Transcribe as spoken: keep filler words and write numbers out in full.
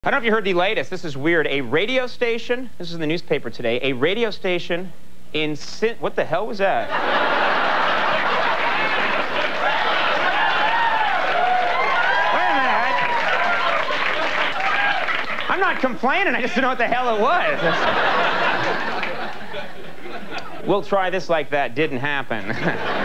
I don't know if you heard the latest. This is weird. A radio station, this is in the newspaper today, a radio station in Sin... What the hell was that? Wait a minute. I'm not complaining. I just don't know what the hell it was. We'll try this like that didn't happen.